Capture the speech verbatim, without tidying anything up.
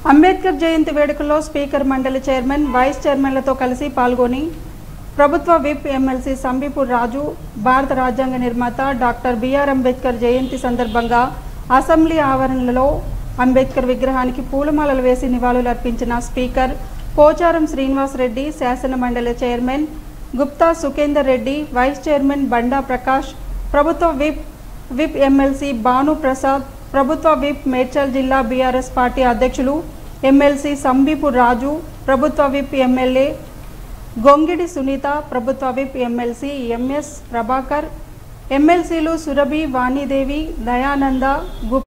అంబేద్కర్ జయంతి వేడుకల్లో స్పీకర్ మండలి chairman vice చైర్మన్లతో కలిసి పాల్గొని ప్రభుత్వ విప్ ఎమ్మెల్సీ సంబీపూర్ రాజు భారత రాజ్యాంగ నిర్మాత డాక్టర్ బిఆర్ అంబేద్కర్ జయంతి సందర్భంగా అసెంబ్లీ ఆవరణలో అంబేద్కర్ విగ్రహానికి పూలమాలలు వేసి నివాళులర్పించిన స్పీకర్ పోచారం శ్రీనివాస్ రెడ్డి, శాసన మండలి chairman Gupta Sukhender Reddy, vice chairman Banda Prakash, ప్రభుత్వ whip whip MLC Bhanu Prasad, ప్రభుత్వ విప్ మేడ్చల్ జిల్లా బీఆర్ఎస్ పార్టీ అధ్యక్షులు ఎమ్మెల్సీ సంబీపూర్ రాజు, ప్రభుత్వ విప్ ఎమ్మెల్యే గొంగిడి సునీత, ప్రభుత్వ విప్ ఎమ్మెల్సీ ఎంఎస్ ప్రభాకర్, ఎమ్మెల్సీలు సురభి, వాణిదేవి, దయానంద, గుప్తా